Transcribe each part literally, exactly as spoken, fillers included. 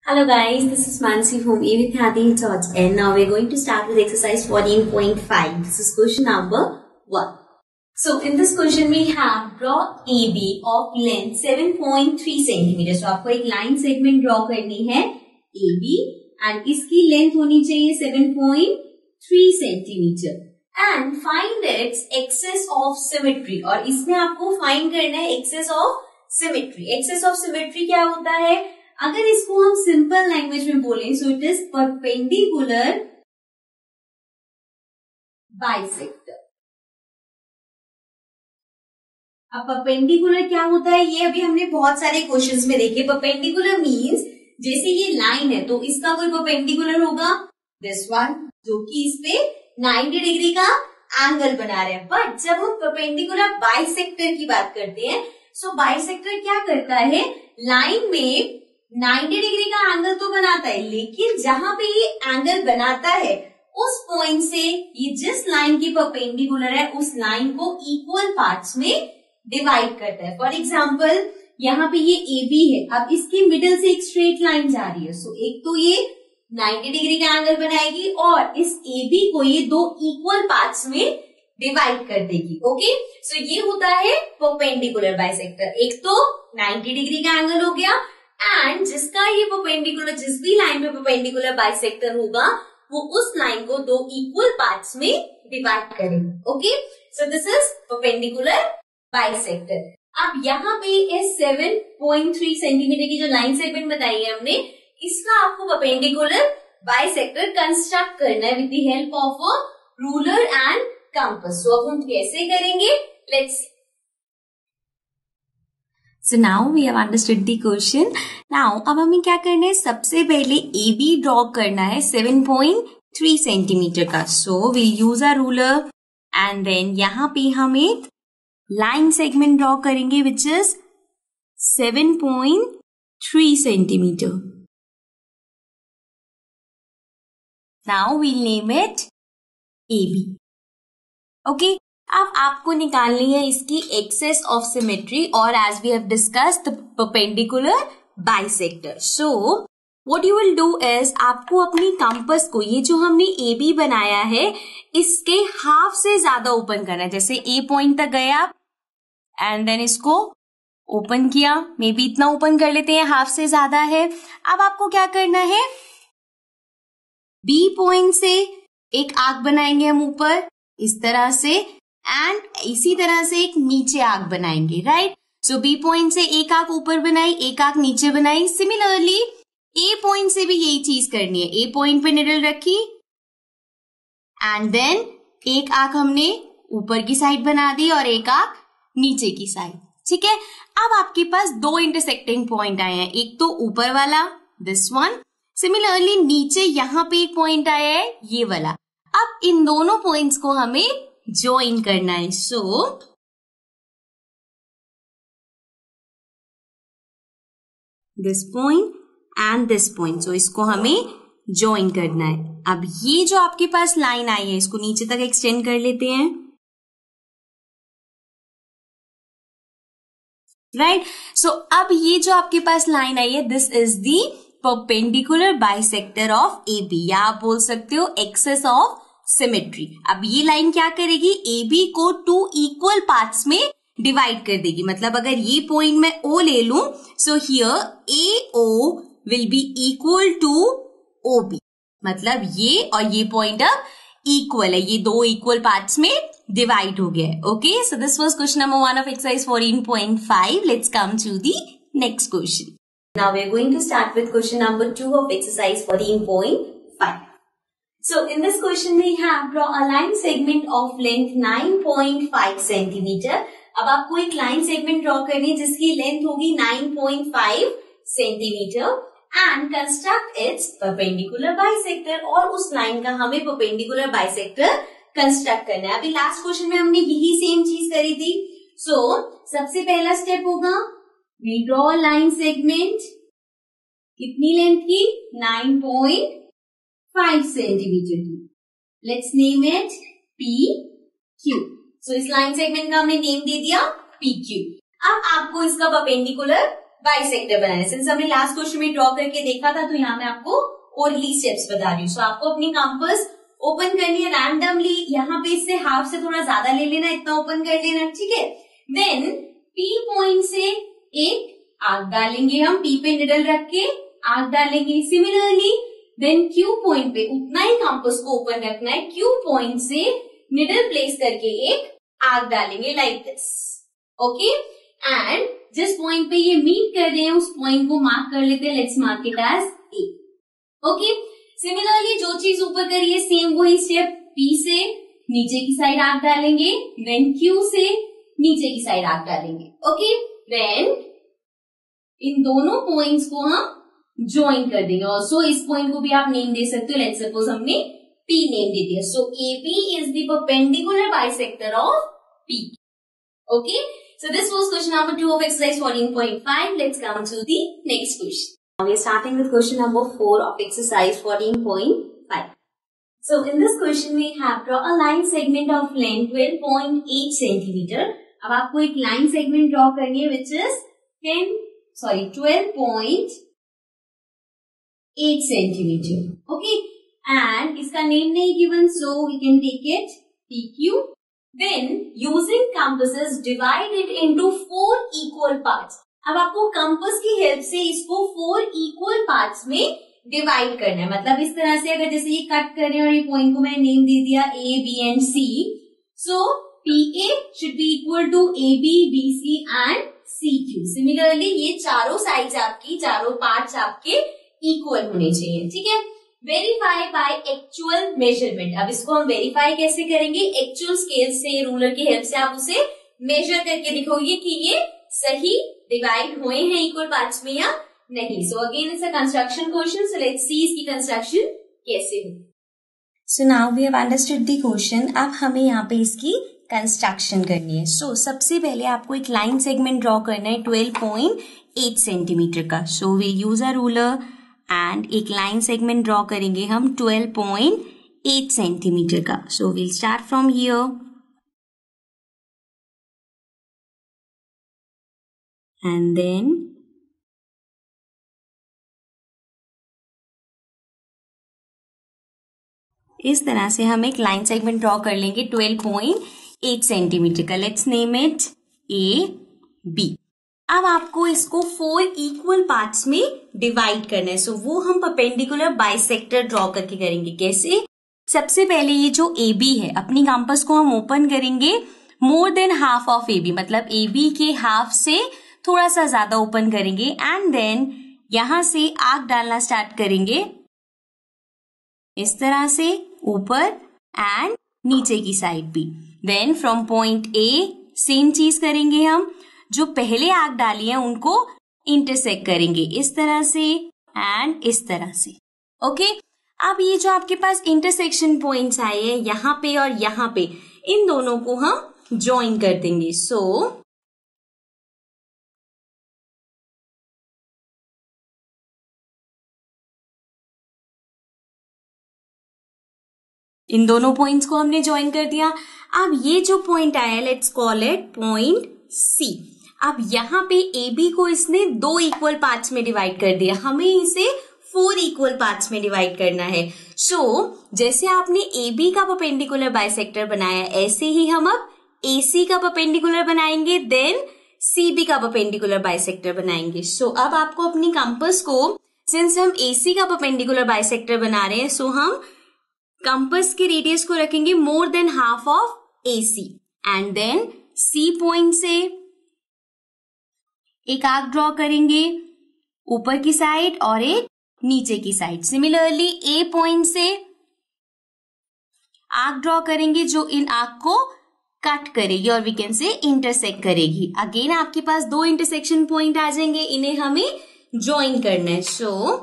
Hello guys, this is Mansi from A with Hadi Thoughts, and now we're going to start with exercise fourteen point five. This is question number one. So in this question we have draw A B of length seven point three centimeters. So आपको एक line segment draw करनी है A B and इसकी length होनी चाहिए seven point three centimeter. And find its excess of symmetry. और इसमें आपको find करना है excess of symmetry. Excess of symmetry क्या होता है? अगर इसको हम सिंपल लैंग्वेज में बोलें, so it is perpendicular bisector. अब परपेंडिकुलर क्या होता है, ये अभी हमने बहुत सारे क्वेश्चंस में देखे. परपेंडिकुलर मींस जैसे ये लाइन है तो इसका कोई परपेंडिकुलर होगा, दिस वन, जो कि इस पे नाइंटी डिग्री का एंगल बना रहे हैं. बट जब हम परपेंडिकुलर बाइसेक्टर की बात करते हैं, सो so बाइसेक्टर क्या करता है, लाइन में नाइंटी डिग्री का एंगल तो बनाता है, लेकिन जहां पे ये एंगल बनाता है उस पॉइंट से ये जिस लाइन की परपेंडिकुलर है उस लाइन को इक्वल पार्ट्स में डिवाइड करता है. फॉर एग्जांपल यहाँ पे ये ए बी है, अब इसके मिडिल से एक स्ट्रेट लाइन जा रही है, सो so एक तो ये नाइंटी डिग्री का एंगल बनाएगी और इस ए बी को ये दो इक्वल पार्ट्स में डिवाइड कर देगी. ओके, सो ये होता है परपेंडिकुलर बाइसेक्टर. एक तो नाइंटी डिग्री का एंगल हो गया एंड जिसका ये परपेंडिकुलर, जिस भी लाइन पे परपेंडिकुलर बाइसेक्टर होगा वो उस लाइन को दो इक्वल पार्ट्स में डिवाइड करेंगे. Okay, so this is perpendicular bisector. अब यहाँ पे इस सेवन पॉइंट थ्री सेंटीमीटर की जो लाइन सेगमेंट बताई है हमने, इसका आपको परपेंडिकुलर बाइसेक्टर कंस्ट्रक्ट करना है with the help of a ruler and compass. So अब हम कैसे करेंगे, let's see. So now we have understood the question. Now अब हमें क्या करना है, सबसे पहले A B ड्रॉ करना है सेवन पॉइंट थ्री सेंटीमीटर का. So we'll use a ruler and then यहाँ पे हम एक लाइन सेगमेंट ड्रॉ करेंगे which is seven point three centimetre. Now we'll name it A B. Okay. अब आपको निकालनी है इसकी एक्सेस ऑफ सिमेट्री और as we have discussed the perpendicular bisector. So what you will do is, आपको अपनी compass को, ये जो हमने ए बी बनाया है, इसके हाफ से ज्यादा ओपन करना है. जैसे ए पॉइंट तक गए आप एंड देन इसको ओपन किया, मे बी इतना ओपन कर लेते हैं, हाफ से ज्यादा है. अब आपको क्या करना है, बी पॉइंट से एक आर्क बनाएंगे हम ऊपर इस तरह से एंड इसी तरह से एक नीचे आर्क बनाएंगे. राइट, सो बी पॉइंट से एक आर्क ऊपर बनाई, एक आर्क नीचे बनाई. सिमिलरली ए पॉइंट से भी यही चीज करनी है. ए पॉइंट पे निडल रखी एंड देन एक आर्क हमने ऊपर की साइड बना दी और एक आर्क नीचे की साइड. ठीक है, अब आपके पास दो इंटरसेक्टिंग पॉइंट आए हैं, एक तो ऊपर वाला दिस वन, सिमिलरली नीचे यहां पे एक पॉइंट आया है ये वाला. अब इन दोनों पॉइंट्स को हमें ज्वाइन करना है. So this point and this point, so इसको हमें ज्वाइन करना है. अब ये जो आपके पास लाइन आई है इसको नीचे तक एक्सटेंड कर लेते हैं. राइट, सो अब ये जो आपके पास लाइन आई है, this is the perpendicular bisector of A B, या आप बोल सकते हो एक्सेस ऑफ सिमेट्री. अब ये लाइन क्या करेगी, ए बी को टू इक्वल पार्ट्स में डिवाइड कर देगी. मतलब अगर ये पॉइंट मैं ओ ले लूं, so here A O will be equal to O B. मतलब ये और ये पॉइंट अब इक्वल है, ये दो इक्वल पार्ट्स में डिवाइड हो गया है. Okay, so this was question number one of exercise fourteen point five. Let's come to the next question. Now we are going to start with question number two of exercise fourteen point five. So in this question we have draw a line segment of length nine point five centimeter. अब आपको एक line segment draw करनी है जिसकी length होगी nine point five centimetre and construct its perpendicular bisector. और उस line का हमें परपेंडिकुलर बाइसेक्टर कंस्ट्रक्ट करना है. अभी लास्ट क्वेश्चन में हमने यही सेम चीज करी थी. सो so, सबसे पहला स्टेप होगा, वी ड्रॉ line segment, कितनी लेंथ की, नाइन पॉइंट फाइव सेंटीमीटर की. Let's name it P Q. So इस लाइन सेगमेंट का हमने नेम दे दिया पी क्यू. अब आपको इसका परपेंडिकुलर बाइसेक्टर बनाना। सिंस हमने लास्ट क्वेश्चन में ड्रॉ करके देखा था, तो यहाँ मैं आपको ओरली स्टेप्स बता रही हूँ। सो आपको अपनी कंपास ओपन करनी है रैंडमली, यहाँ पे इससे हाफ से थोड़ा ज्यादा ले लेना, इतना ओपन कर लेना, ठीक है। देन पी पॉइंट से एक आर्क डालेंगे हम, पी पे निडल रख के आर्क डालेंगे। सिमिलरली देन क्यू पॉइंट पे उतना ही कंपास को ओपन रखना है, क्यू पॉइंट से निडल प्लेस करके एक आर्क डालेंगे लाइक दिस, ओके। एंड जिस पॉइंट पे ये मीट कर रहे हैं उस पॉइंट को मार्क कर लेते हैं, let's mark it as A, okay. Similarly जो चीज ऊपर करी है सेम वही स्टेप, पी से नीचे की साइड आर्क डालेंगे, देन क्यू से नीचे की साइड आर्क डालेंगे, ओके। देन इन दोनों पॉइंट्स को हम ज्वाइन कर देंगे। और सो इस पॉइंट को भी आप नेम दे सकते हो, लेट्स सपोज हमने पी नेम दे दिया। So A B is the perpendicular bisector of P, okay. So this was question number two of exercise fourteen point five. Let's come to the next question. Now we are starting with question number four of exercise fourteen point five. So in this question we have draw a line segment of length twelve point eight centimeter. अब आपको एक line segment draw करनी है which is ten sorry twelve point eight centimeter. Okay, and इसका name नहीं given, so we can take it P Q. Then using compasses divide it into four equal parts. अब आपको compass की help से इसको four equal parts में divide करना है। मतलब इस तरह से, अगर जैसे ये कट कर रहे हैं और ये पॉइंट को मैंने नेम दे दिया A B and C, so P A should be equal to A B B C and C Q. Similarly ये चारों साइड्स आपकी, चारों पार्ट्स आपके इक्वल होने चाहिए, ठीक है। Verify by actual measurement. अब इसको हम वेरीफाई कैसे करेंगे? एक्चुअल स्केल से, रूलर की हेल्प से आप उसे मेजर करके दिखोगे कि ये सही डिवाइड हुए हैं इक्वल पार्ट्स में या नहीं। So again it's a construction question, so let's see इसकी कंस्ट्रक्शन कैसे हो। So now we have understood the question. अब हमें यहाँ पे इसकी कंस्ट्रक्शन करनी है। सो so, सबसे पहले आपको एक लाइन सेगमेंट ड्रॉ करना है ट्वेल्व पॉइंट एट सेंटीमीटर का। So we use a ruler and एक लाइन सेगमेंट ड्रॉ करेंगे हम ट्वेल्व पॉइंट एट सेंटीमीटर का। So will start from here and then इस तरह से हम एक लाइन सेगमेंट ड्रॉ कर लेंगे ट्वेल्व पॉइंट एट सेंटीमीटर का। Let's name it A B. अब आपको इसको फोर इक्वल पार्ट्स में डिवाइड करना है। सो so, वो हम परपेंडिकुलर बाइसेक्टर ड्रॉ करके करेंगे। कैसे? सबसे पहले ये जो ए बी है, अपनी कंपास को हम ओपन करेंगे more than half of A B, मतलब ए बी के हाफ से थोड़ा सा ज्यादा ओपन करेंगे एंड देन यहां से आर्क डालना स्टार्ट करेंगे इस तरह से ऊपर एंड नीचे की साइड भी। Then from point A same चीज करेंगे हम, जो पहले आर्क डाली है उनको इंटरसेक्ट करेंगे इस तरह से एंड इस तरह से, ओके। अब ये जो आपके पास इंटरसेक्शन पॉइंट्स आए हैं यहाँ पे और यहाँ पे, इन दोनों को हम ज्वाइन कर देंगे। सो so, इन दोनों पॉइंट्स को हमने ज्वाइन कर दिया। अब ये जो पॉइंट आया, let's call it point C. अब यहाँ पे ए बी को इसने दो इक्वल पार्ट्स में डिवाइड कर दिया, हमें इसे फोर इक्वल पार्ट्स में डिवाइड करना है। सो so, जैसे आपने ए बी का परपेंडिकुलर बाइसेक्टर बनाया, ऐसे ही हम अब ए सी का परपेंडिकुलर बनाएंगे, देन सी बी का परपेंडिकुलर बाइसेक्टर बनाएंगे। सो so, अब आपको अपनी कंपास को, सिंस हम ए सी का परपेंडिकुलर बाइसेक्टर बना रहे हैं, सो so हम कंपास के रेडियस को रखेंगे more than half of A C and then C point से एक आर्क ड्रॉ करेंगे ऊपर की साइड और एक नीचे की साइड। सिमिलरली ए पॉइंट से आर्क ड्रॉ करेंगे जो इन आर्क को कट करेगी और वी कैन से इंटरसेक्ट करेगी। अगेन आपके पास दो इंटरसेक्शन पॉइंट आ जाएंगे, इन्हें हमें ज्वाइन करना है। सो so,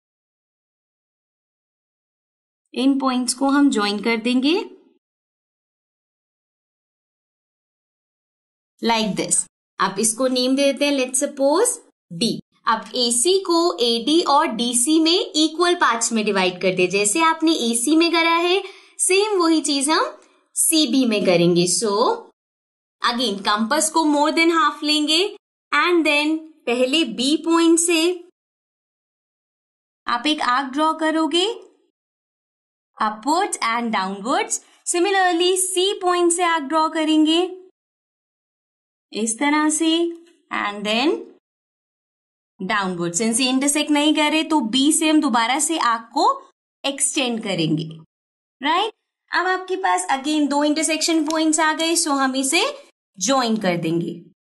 इन पॉइंट्स को हम ज्वाइन कर देंगे लाइक दिस। आप इसको नेम दे देते हैं, लेट्स सपोज डी। अब ए सी को ए डी और डी सी में इक्वल पार्ट्स में डिवाइड कर दे। जैसे आपने ए सी में करा है, सेम वही चीज हम सी बी में करेंगे। सो अगेन कंपास को मोर देन हाफ लेंगे एंड देन पहले बी पॉइंट से आप एक आर्क ड्रॉ करोगे upwards and downwards. Similarly C point से आर्क ड्रॉ करेंगे इस तरह से एंड देन डाउनवर्ड। सिंस ये इंटरसेक्ट नहीं कर रहे तो बी से हम दोबारा से आर्क को एक्सटेंड करेंगे, राइट। अब आपके पास अगेन दो इंटरसेक्शन पॉइंट्स आ गए, सो हम इसे ज्वाइन कर देंगे।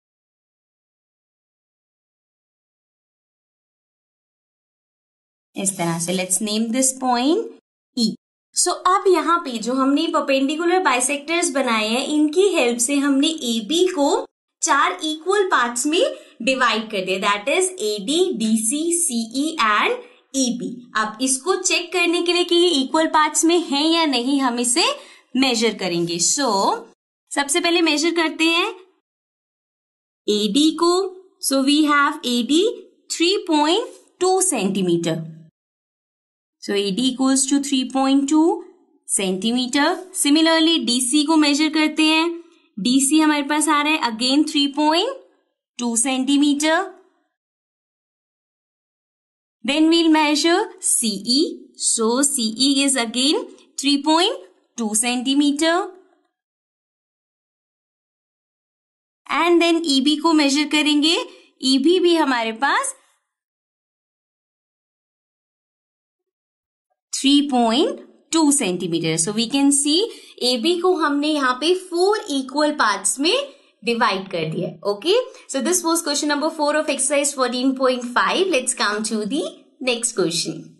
इस तरह से let's name this point E. So अब यहाँ पे जो हमने परपेंडिकुलर बाइसेक्टर्स बनाए हैं, इनकी हेल्प से हमने ए बी को चार इक्वल पार्ट्स में डिवाइड कर दिया, that is A D, D C, C E and E B. अब इसको चेक करने के लिए कि ये इक्वल पार्ट्स में है या नहीं, हम इसे मेजर करेंगे। सो so, सबसे पहले मेजर करते हैं ए डी को। So we have A D three point two centimetre. So A D equals to three point two centimetre. Similarly D C को मेजर करते हैं। डी सी हमारे पास आ रहा है again three point two centimetre. Then we'll measure C E. So C E is again three point two centimetre. And then E B को measure करेंगे। E B भी हमारे पास three point two centimetre. So we can see A B को हमने यहाँ पे four equal parts में डिवाइड कर दिया। Okay, so this was question number four of exercise fourteen point five. Let's come to the next question.